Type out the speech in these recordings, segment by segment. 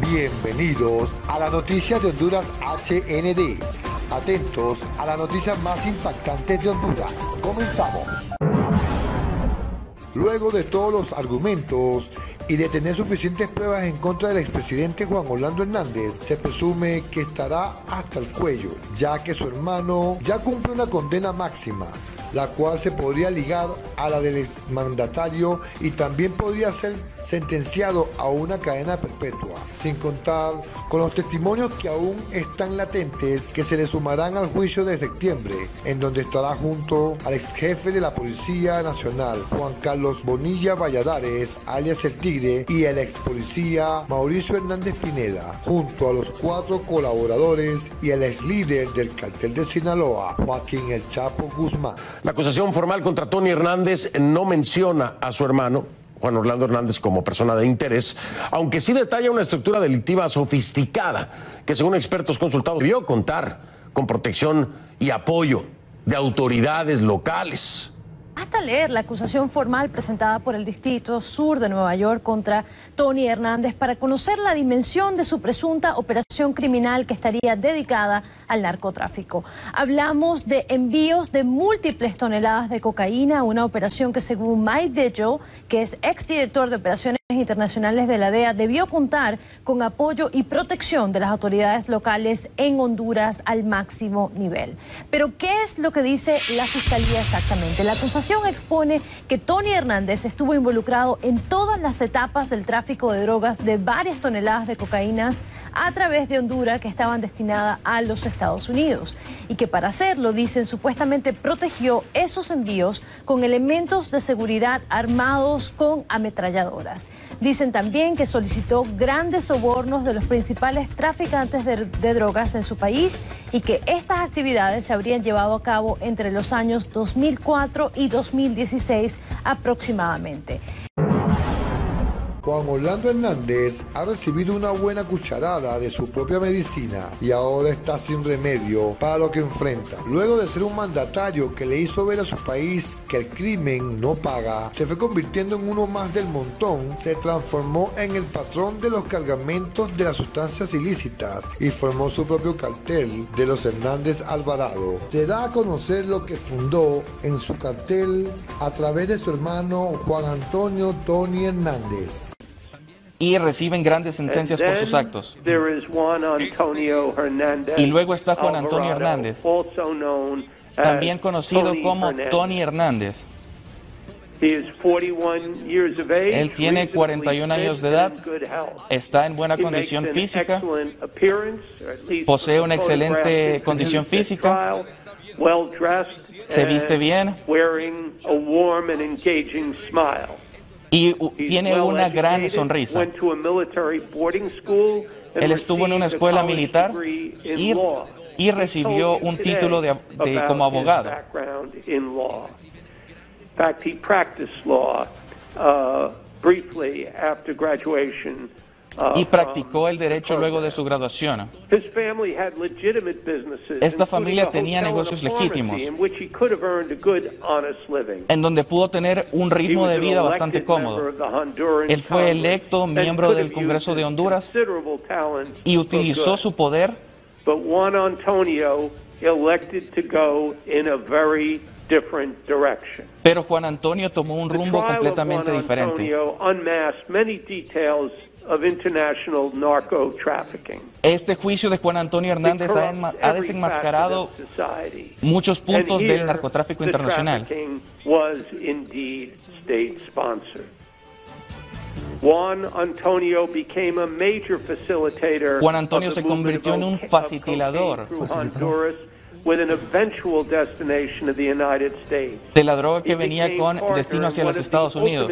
Bienvenidos a las noticias de Honduras HND. Atentos a las noticias más impactantes de Honduras. Comenzamos. Luego de todos los argumentos y de tener suficientes pruebas en contra del expresidente Juan Orlando Hernández, se presume que estará hasta el cuello, ya que su hermano ya cumple una condena máxima, la cual se podría ligar a la del exmandatario y también podría ser sentenciado a una cadena perpetua, sin contar con los testimonios que aún están latentes que se le sumarán al juicio de septiembre, en donde estará junto al ex jefe de la Policía Nacional, Juan Carlos Bonilla Valladares, alias El Tigre, y el ex policía Mauricio Hernández Pineda, junto a los 4 colaboradores y el ex líder del cartel de Sinaloa, Joaquín El Chapo Guzmán. La acusación formal contra Tony Hernández no menciona a su hermano, Juan Orlando Hernández, como persona de interés, aunque sí detalla una estructura delictiva sofisticada que, según expertos consultados, debió contar con protección y apoyo de autoridades locales. Hasta leer la acusación formal presentada por el Distrito Sur de Nueva York contra Tony Hernández para conocer la dimensión de su presunta operación criminal que estaría dedicada al narcotráfico. Hablamos de envíos de múltiples toneladas de cocaína, una operación que, según Mike Vigil, que es exdirector de operaciones internacionales de la DEA, debió contar con apoyo y protección de las autoridades locales en Honduras al máximo nivel. Pero, ¿qué es lo que dice la Fiscalía exactamente? La acusación expone que Tony Hernández estuvo involucrado en todas las etapas del tráfico de drogas de varias toneladas de cocaína a través de Honduras que estaban destinadas a los Estados Unidos y que para hacerlo, dicen, supuestamente protegió esos envíos con elementos de seguridad armados con ametralladoras. Dicen también que solicitó grandes sobornos de los principales traficantes de drogas en su país y que estas actividades se habrían llevado a cabo entre los años 2004 y 2016 aproximadamente. Juan Orlando Hernández ha recibido una buena cucharada de su propia medicina y ahora está sin remedio para lo que enfrenta. Luego de ser un mandatario que le hizo ver a su país que el crimen no paga, se fue convirtiendo en uno más del montón, se transformó en el patrón de los cargamentos de las sustancias ilícitas y formó su propio cartel de los Hernández Alvarado. Se da a conocer lo que fundó en su cartel a través de su hermano Juan Antonio Tony Hernández. Y reciben grandes sentencias por sus actos. Y luego está Juan Antonio Hernández, también conocido como Tony Hernández. Él tiene 41 años de edad, está en buena condición física, posee una excelente condición física, se viste bien y tiene una gran sonrisa. Él estuvo en una escuela militar y recibió un título como abogado. Y practicó el derecho luego de su graduación. Esta familia tenía negocios legítimos, en donde pudo tener un ritmo de vida bastante cómodo. Él fue electo miembro del Congreso de Honduras y utilizó su poder, pero Juan Antonio tomó un rumbo completamente diferente. Este juicio de Juan Antonio Hernández ha desenmascarado muchos puntos del narcotráfico internacional. Juan Antonio se convirtió en un facilitador de la droga que venía con destino hacia los Estados Unidos.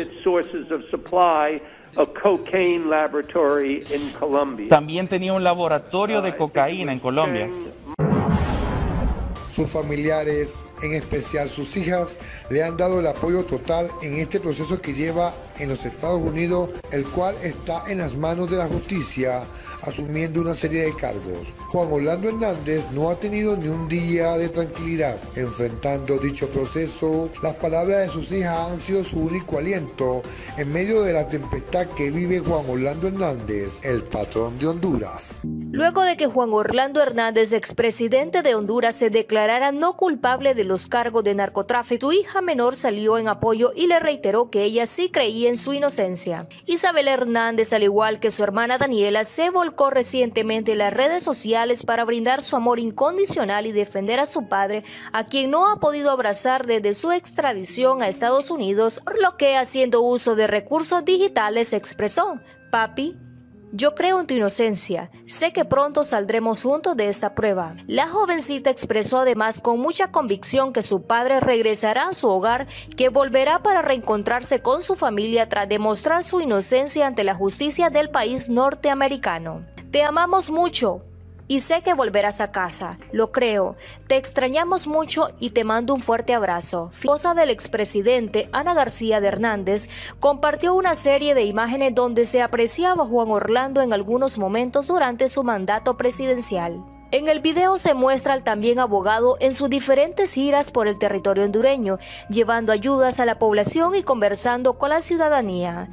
También tenía un laboratorio de cocaína en Colombia. Sus familiares En especial sus hijas le han dado el apoyo total en este proceso que lleva en los Estados Unidos, el cual está en las manos de la justicia, asumiendo una serie de cargos. Juan Orlando Hernández no ha tenido ni un día de tranquilidad. Enfrentando dicho proceso, las palabras de sus hijas han sido su único aliento en medio de la tempestad que vive Juan Orlando Hernández, el patrón de Honduras. Luego de que Juan Orlando Hernández, expresidente de Honduras, se declarara no culpable de los cargos de narcotráfico, su hija menor salió en apoyo y le reiteró que ella sí creía en su inocencia. Isabel Hernández, al igual que su hermana Daniela, se volcó recientemente en las redes sociales para brindar su amor incondicional y defender a su padre, a quien no ha podido abrazar desde su extradición a Estados Unidos, por lo que, haciendo uso de recursos digitales, expresó: "Papi, yo creo en tu inocencia. Sé que pronto saldremos juntos de esta prueba". La jovencita expresó además con mucha convicción que su padre regresará a su hogar, que volverá para reencontrarse con su familia tras demostrar su inocencia ante la justicia del país norteamericano. "Te amamos mucho y sé que volverás a casa, lo creo. Te extrañamos mucho y te mando un fuerte abrazo". Esposa del expresidente, Ana García de Hernández, compartió una serie de imágenes donde se apreciaba a Juan Orlando en algunos momentos durante su mandato presidencial. En el video se muestra al también abogado en sus diferentes giras por el territorio hondureño, llevando ayudas a la población y conversando con la ciudadanía.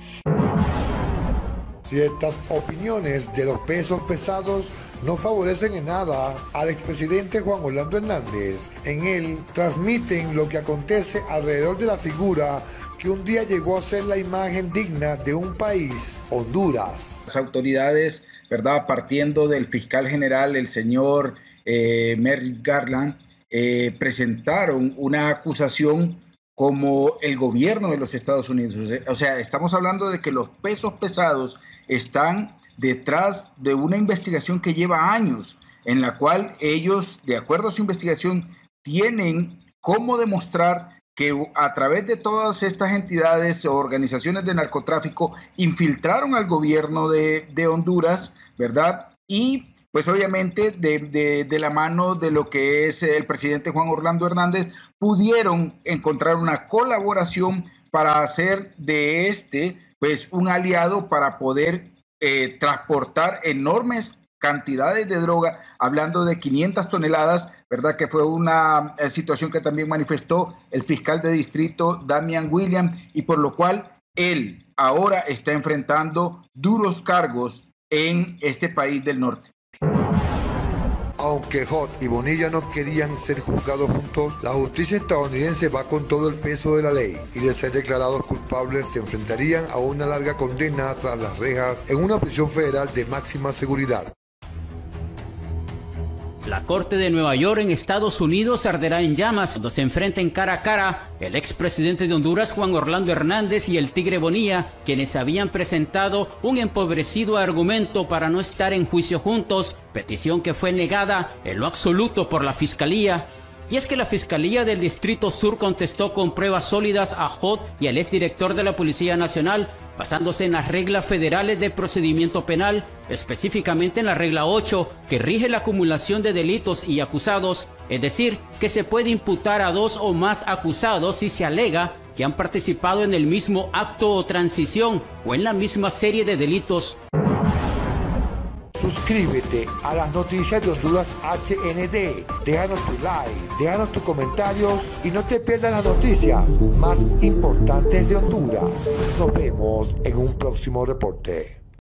Ciertas opiniones de los pesos pesados no favorecen en nada al expresidente Juan Orlando Hernández. En él transmiten lo que acontece alrededor de la figura que un día llegó a ser la imagen digna de un país, Honduras. Las autoridades, ¿verdad?, partiendo del fiscal general, el señor Merrick Garland, presentaron una acusación como el gobierno de los Estados Unidos. O sea, estamos hablando de que los pesos pesados están detrás de una investigación que lleva años, en la cual ellos, de acuerdo a su investigación, tienen cómo demostrar que a través de todas estas entidades o organizaciones de narcotráfico infiltraron al gobierno de Honduras, ¿verdad? Y pues obviamente de la mano de lo que es el presidente Juan Orlando Hernández, pudieron encontrar una colaboración para hacer de pues un aliado para poder transportar enormes cantidades de droga, hablando de 500 toneladas, ¿verdad? Que fue una situación que también manifestó el fiscal de distrito Damian Williams, y por lo cual él ahora está enfrentando duros cargos en este país del norte. Aunque Hot y Bonilla no querían ser juzgados juntos, la justicia estadounidense va con todo el peso de la ley y de ser declarados culpables se enfrentarían a una larga condena tras las rejas en una prisión federal de máxima seguridad. La Corte de Nueva York en Estados Unidos arderá en llamas cuando se enfrenten cara a cara el expresidente de Honduras Juan Orlando Hernández y el Tigre Bonilla, quienes habían presentado un empobrecido argumento para no estar en juicio juntos, petición que fue negada en lo absoluto por la Fiscalía. Y es que la Fiscalía del Distrito Sur contestó con pruebas sólidas a Hot y al exdirector de la Policía Nacional, basándose en las reglas federales de procedimiento penal, específicamente en la regla 8, que rige la acumulación de delitos y acusados, es decir, que se puede imputar a dos o más acusados si se alega que han participado en el mismo acto o transición o en la misma serie de delitos. Suscríbete a las noticias de Honduras HND, déjanos tu like, déjanos tus comentarios y no te pierdas las noticias más importantes de Honduras. Nos vemos en un próximo reporte.